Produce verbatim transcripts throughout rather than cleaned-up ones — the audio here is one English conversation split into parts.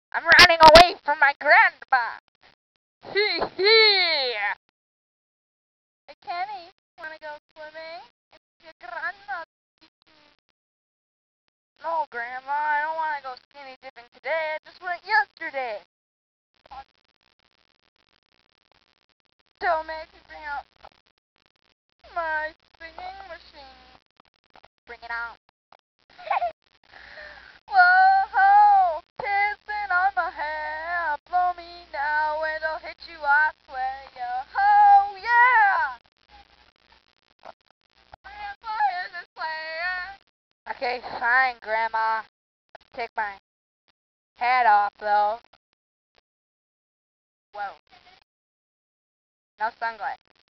I'm running away from my grandma. Hee hee. Hey, Kenny, wanna go swimming? It's your grandma. No, Grandma, I don't want to go skinny dipping today. I just went yesterday. Don't make me bring out my singing machine. Bring it out. Whoa, pissing on my hair. Blow me now, it'll hit you, I swear. Yo, oh, yeah. Grandpa is a player. Okay, fine, Grandma. Take my hat off, though. Whoa. No sunglasses.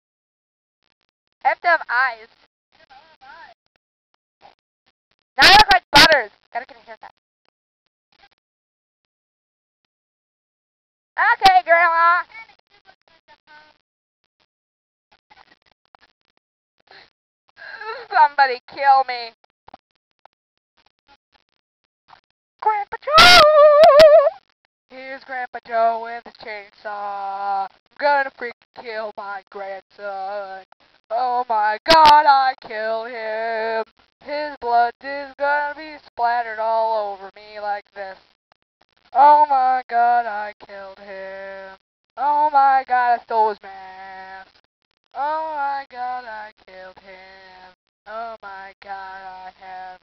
I have to have eyes. Now I look like Butters. Gotta get a haircut. Okay, Grandma. Somebody kill me. Grandpa Joe! Here's Grandpa Joe with a chainsaw. I'm gonna freaking kill my grandson. Oh my god, I killed him. His blood is gonna be splattered all over me like this. Oh my god, I killed him. Oh my god, I stole his mask. Oh my god, I killed him. Oh my god, I have